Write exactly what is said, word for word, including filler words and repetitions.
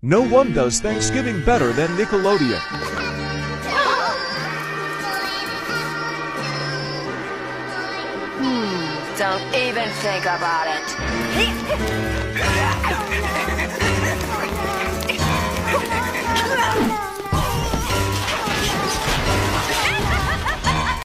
No one does Thanksgiving better than Nickelodeon. Hmm, don't even think about it.